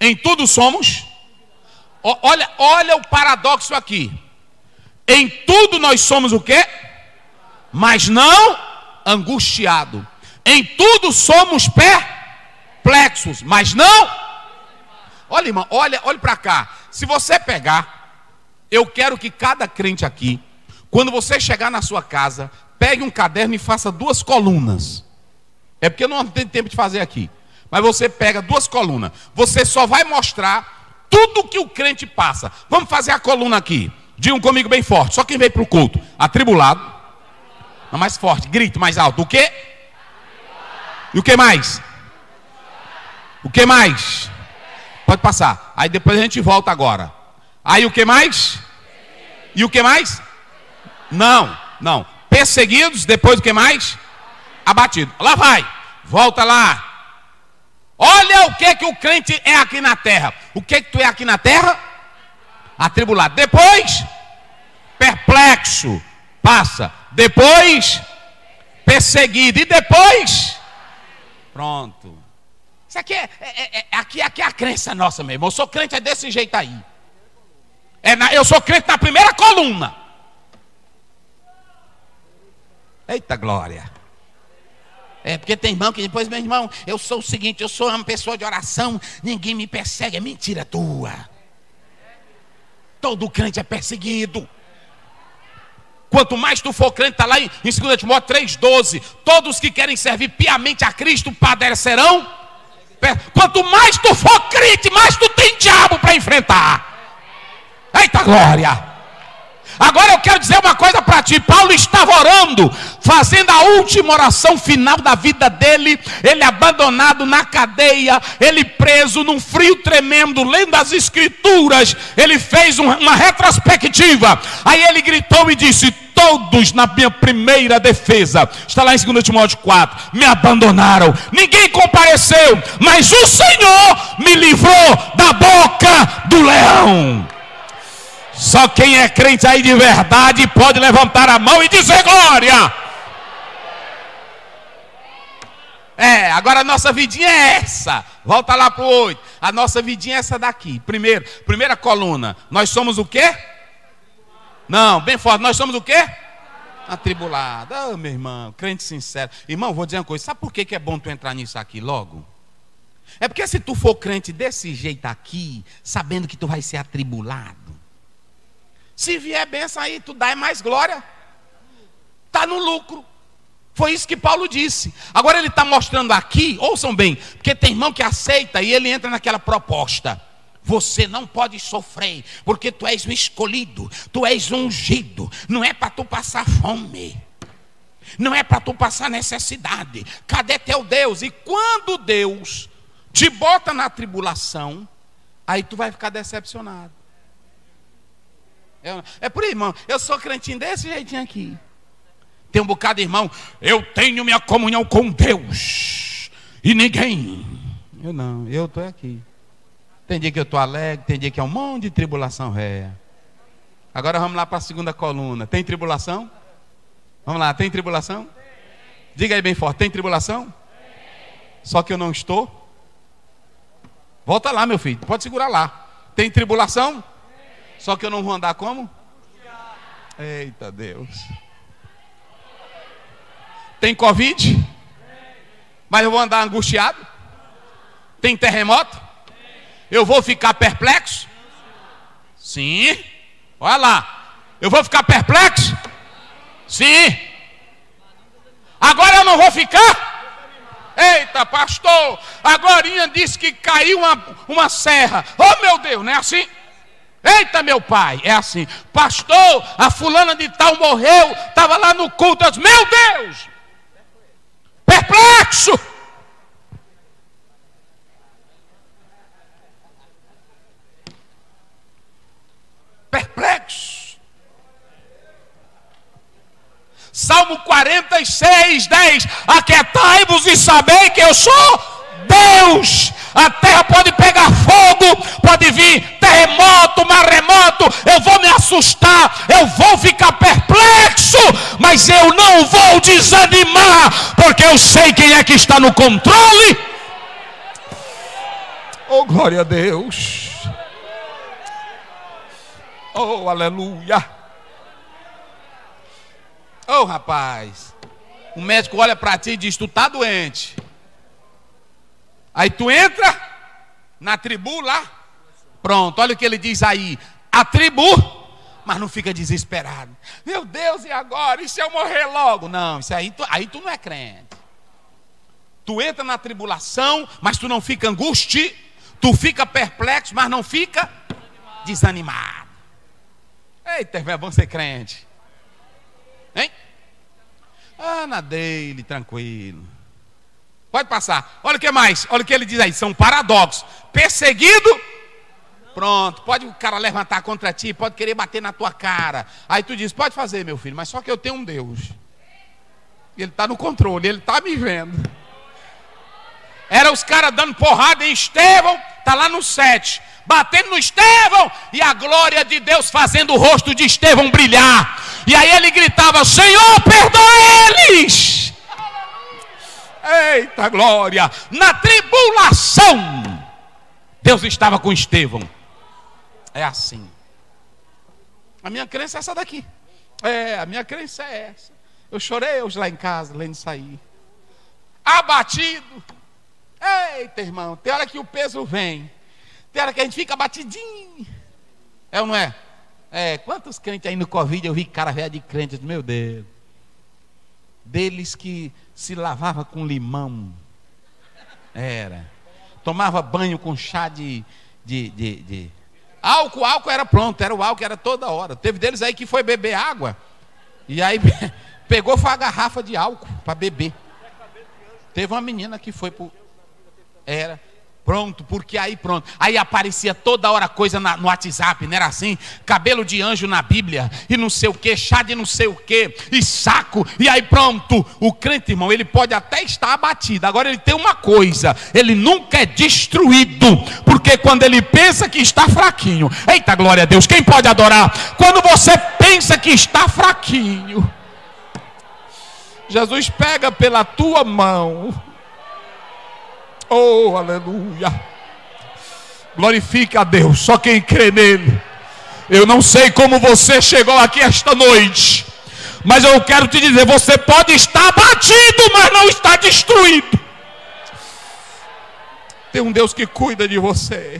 Em tudo somos. Olha o paradoxo aqui. Em tudo nós somos o quê? Mas não angustiado. Em tudo somos perplexos, mas não. Olha, irmão, olha para cá. Se você pegar, eu quero que cada crente aqui, quando você chegar na sua casa, pegue um caderno e faça 2 colunas. É porque eu não tenho tempo de fazer aqui. Mas você pega 2 colunas. Você só vai mostrar tudo que o crente passa. Vamos fazer a coluna aqui. Digam comigo bem forte. Só quem veio para o culto. Atribulado. Não, mais forte. Grito mais alto. O quê? E o que mais? O que mais? Pode passar. Aí depois a gente volta agora. Aí o que mais? E o que mais? Não. Perseguidos. Depois o que mais? Abatido. Lá vai. Volta lá. Olha o que o crente é aqui na terra. O que tu é aqui na terra? Atribulado. Depois, perplexo. Passa. Depois, perseguido. E depois, pronto. Isso aqui aqui é a crença nossa, meu irmão. Eu sou crente desse jeito aí. Eu sou crente na primeira coluna. Eita glória. Porque tem irmão que depois, meu irmão, eu sou o seguinte, eu sou uma pessoa de oração, ninguém me persegue, é mentira tua. Todo crente é perseguido. Quanto mais tu for crente, está lá em 2 Timóteo 3,12, todos que querem servir piamente a Cristo padecerão. Quanto mais tu for crente, mais tu tem diabo para enfrentar. Eita glória. Agora eu quero dizer uma coisa para ti. Paulo estava orando, fazendo a última oração final da vida dele. Ele abandonado na cadeia, ele preso num frio tremendo, lendo as escrituras. Ele fez uma retrospectiva. Aí ele gritou e disse: todos na minha primeira defesa, está lá em 2 Timóteo 4, me abandonaram, ninguém compareceu, mas o Senhor me livrou da boca do leão. Só quem é crente aí de verdade pode levantar a mão e dizer glória. Agora a nossa vidinha é essa. Volta lá para o 8. A nossa vidinha é essa daqui. Primeira coluna. Nós somos o quê? Não, bem forte. Nós somos o quê? Atribulado. Oh, meu irmão, crente sincero. Irmão, vou dizer uma coisa. Sabe por que é bom tu entrar nisso aqui logo? É porque se tu for crente desse jeito aqui, sabendo que tu vai ser atribulado, se vier benção aí, tu dá mais glória. Está no lucro. Foi isso que Paulo disse. Agora ele está mostrando aqui, ouçam bem, porque tem irmão que aceita e ele entra naquela proposta. Você não pode sofrer, porque tu és o escolhido, tu és o ungido. Não é para tu passar fome, não é para tu passar necessidade. Cadê teu Deus? E quando Deus te bota na tribulação, aí tu vai ficar decepcionado. É por aí, irmão. Eu sou crentinho desse jeitinho aqui. Tem um bocado de irmão. Eu tenho minha comunhão com Deus e ninguém. Eu estou aqui. Tem dia que eu estou alegre, tem dia que é um monte de tribulação réia. Agora vamos lá para a segunda coluna. Tem tribulação? Vamos lá, tem tribulação? Diga aí bem forte, tem tribulação? Só que eu não estou. Volta lá, meu filho, pode segurar lá. Tem tribulação? Só que eu não vou andar como? Eita Deus. Tem Covid? Mas eu vou andar angustiado? Tem terremoto? Eu vou ficar perplexo? Sim. Olha lá. Eu vou ficar perplexo? Sim. Agora eu não vou ficar? Eita, pastor, agorinha disse que caiu uma serra. Oh meu Deus, não é assim? Eita, meu pai, é assim. Pastor, a fulana de tal morreu, estava lá no culto. Eu disse, meu Deus, perplexo. Perplexo. Salmo 46:10. Aquietai-vos e sabei que eu sou Deus. A terra pode pegar fogo, pode vir terremoto, maremoto, eu vou me assustar, eu vou ficar perplexo, mas eu não vou desanimar, porque eu sei quem é que está no controle. Oh Oh, glória a Deus. Oh, aleluia. Oh, rapaz. O médico olha para ti e diz: tu tá doente. Aí tu entra na tribo lá. Pronto, olha o que ele diz aí. A tribo, mas não fica desesperado. Meu Deus, e agora? E se eu morrer logo? Não, isso aí tu não é crente. Tu entra na tribulação, mas tu não fica angustiado. Tu fica perplexo, mas não fica desanimado. Eita, é bom ser crente. Hein? Ah, na dele, tranquilo. Pode passar. Olha o que mais. Olha o que ele diz aí. São paradoxos. Perseguido. Pronto. Pode o cara levantar contra ti. Pode querer bater na tua cara. Aí tu diz: pode fazer, meu filho. Mas só que eu tenho um Deus. Ele está no controle. Ele está me vendo. Era os caras dando porrada em Estevão. Está lá no 7. Batendo no Estevão. E a glória de Deus fazendo o rosto de Estevão brilhar. E aí ele gritava: Senhor, perdoa eles. Eita glória. Na tribulação Deus estava com Estevão. É assim. A minha crença é essa daqui. A minha crença é essa. Eu chorei hoje lá em casa, lendo isso aí. Abatido. Eita, irmão, tem hora que o peso vem. Tem hora que a gente fica abatidinho. É ou não é? Quantos crentes aí no Covid eu vi cara velho de crente? Meu Deus. Deles que se lavava com limão. Tomava banho com chá de álcool. Álcool era pronto, era o álcool, era toda hora. Teve deles aí que foi beber água. E aí pegou, foi a garrafa de álcool para beber. Teve uma menina que foi pro... Pronto, porque aí pronto. Aí aparecia toda hora coisa no WhatsApp, não era assim? Cabelo de anjo na Bíblia, e não sei o que, chá de não sei o que, e saco, e aí pronto. O crente, irmão, ele pode até estar abatido. Agora ele tem uma coisa: ele nunca é destruído. Porque quando ele pensa que está fraquinho, eita glória a Deus, quem pode adorar? Quando você pensa que está fraquinho, Jesus pega pela tua mão. Oh, aleluia. Glorifica a Deus. Só quem crê nele. Eu não sei como você chegou aqui esta noite, mas eu quero te dizer: você pode estar abatido, mas não está destruído. Tem um Deus que cuida de você.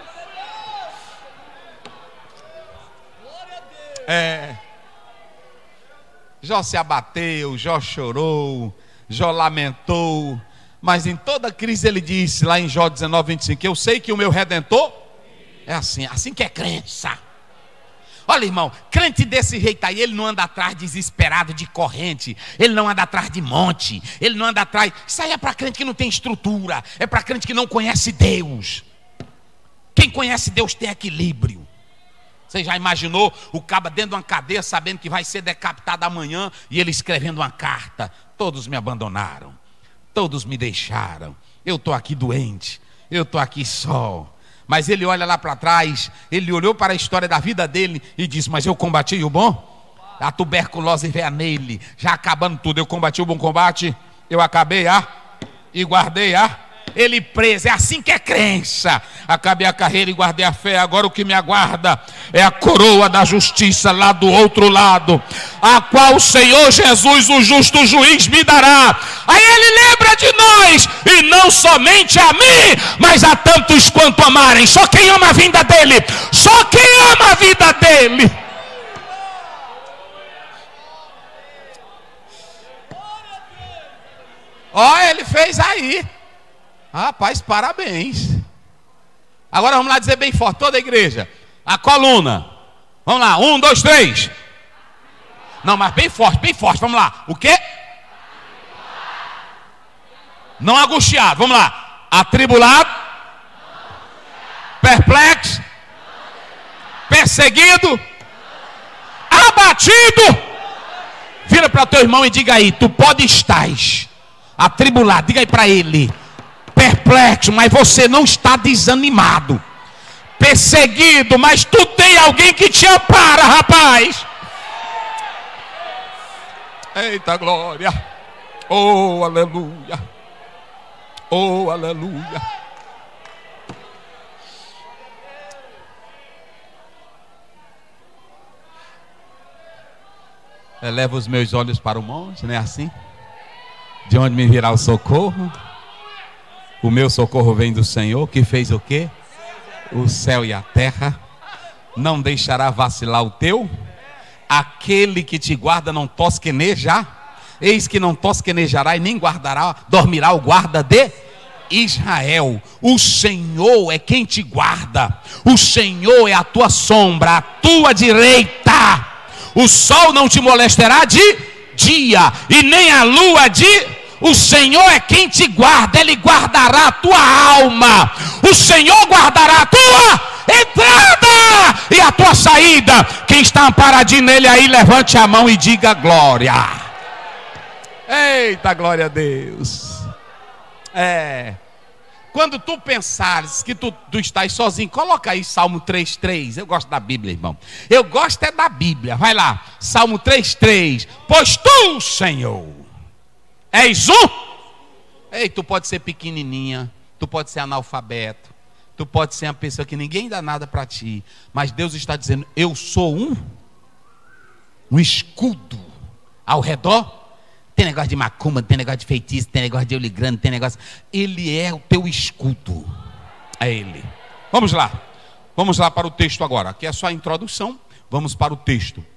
Jó se abateu, Jó chorou, Jó lamentou. Mas em toda crise ele disse, lá em Jó 19:25, eu sei que o meu Redentor é assim que é crença. Olha, irmão, crente desse jeito aí, ele não anda atrás desesperado de corrente, ele não anda atrás de monte, ele não anda atrás. Isso aí é para crente que não tem estrutura, é para crente que não conhece Deus. Quem conhece Deus tem equilíbrio. Você já imaginou o caba dentro de uma cadeia, sabendo que vai ser decapitado amanhã, e ele escrevendo uma carta: todos me abandonaram, todos me deixaram, eu estou aqui doente, eu estou aqui só. Mas ele olha lá para trás, ele olhou para a história da vida dele e disse: mas eu combati o bom? A tuberculose veio nele, já acabando tudo. Eu combati o bom combate, eu acabei e guardei ele preso. É assim que é crença. Acabei a carreira e guardei a fé. Agora o que me aguarda é a coroa da justiça lá do outro lado, a qual o Senhor Jesus, o justo juiz, me dará. Aí ele lembra de nós, e não somente a mim, mas a tantos quanto amarem. Só quem ama a vinda dele, só quem ama a vida dele. Ó, ele fez aí. Rapaz, parabéns. Agora vamos lá dizer bem forte, toda a igreja. A coluna. Vamos lá, 1, 2, 3. Não, mas bem forte, vamos lá. O quê? Não angustiado, vamos lá. Atribulado, perplexo, perseguido, abatido. Vira para teu irmão e diga aí: tu pode estar atribulado, diga aí para ele, perplexo, mas você não está desanimado, perseguido, mas tu tem alguém que te ampara, rapaz. Eita glória. Oh aleluia. Oh aleluia. Eleva os meus olhos para o monte, não é assim? De onde me virá o socorro? O meu socorro vem do Senhor, que fez o quê? O céu e a terra. Não deixará vacilar o teu. Aquele que te guarda não tosqueneja. Eis que não tosquenejará e nem guardará, dormirá o guarda de Israel. O Senhor é quem te guarda. O Senhor é a tua sombra, a tua direita. O sol não te molestará de dia, e nem a lua de... O Senhor é quem te guarda. Ele guardará a tua alma. O Senhor guardará a tua entrada e a tua saída. Quem está amparadinho nele aí, levante a mão e diga glória. Eita, glória a Deus. Quando tu pensares que tu estás sozinho, coloca aí Salmo 3:3. Eu gosto da Bíblia, irmão. Eu gosto é da Bíblia. Vai lá, Salmo 3:3. Pois tu, Senhor, és um. Ei, tu pode ser pequenininha, tu pode ser analfabeto, tu pode ser uma pessoa que ninguém dá nada para ti, mas Deus está dizendo: eu sou um escudo ao redor. Tem negócio de macumba, tem negócio de feitiço, tem negócio de oligrano, tem negócio... Ele é o teu escudo. É Ele. Vamos lá para o texto agora. Aqui é só a introdução. Vamos para o texto.